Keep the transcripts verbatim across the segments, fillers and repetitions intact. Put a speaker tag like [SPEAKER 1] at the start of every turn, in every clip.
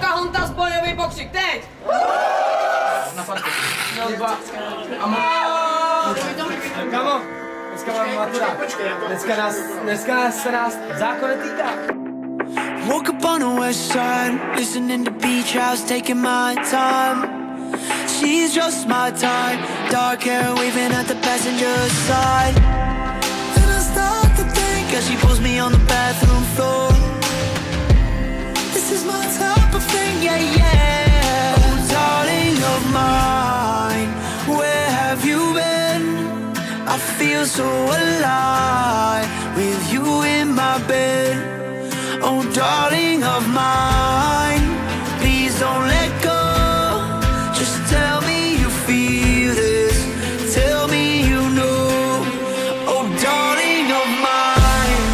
[SPEAKER 1] Pocahontas bojový pokřik, teď! Na fantu. No, dva. Amo. Kamo, dneska mám matura. Dneska nás, dneska nás se nás zákon netýká.
[SPEAKER 2] Woke up on the west side, listening to beach house, taking my time. She's just my type, dark hair waving at the passenger side. Then I start to think as she pulls me on the bathroom floor. This is my type of thing, yeah, yeah. Oh, darling of mine, where have you been? I feel so alive with you in my bed. Oh, darling of mine, please don't let go. Just tell me you feel this, tell me you know. Oh, darling of mine,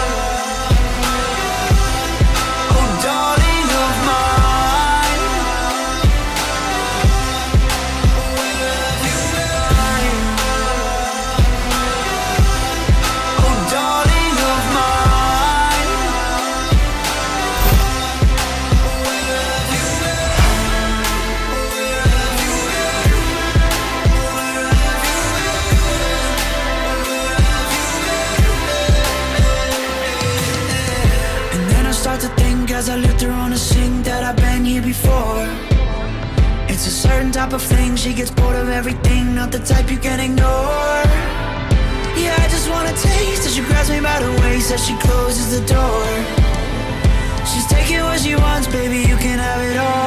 [SPEAKER 2] oh, darling of mine, oh, darling of mine. Start to think as I lift her on a sink that I've been here before. It's a certain type of thing, she gets bored of everything, not the type you can ignore. Yeah, I just wanna taste as she grabs me by the waist as she closes the door. She's taking what she wants, baby, you can have it all.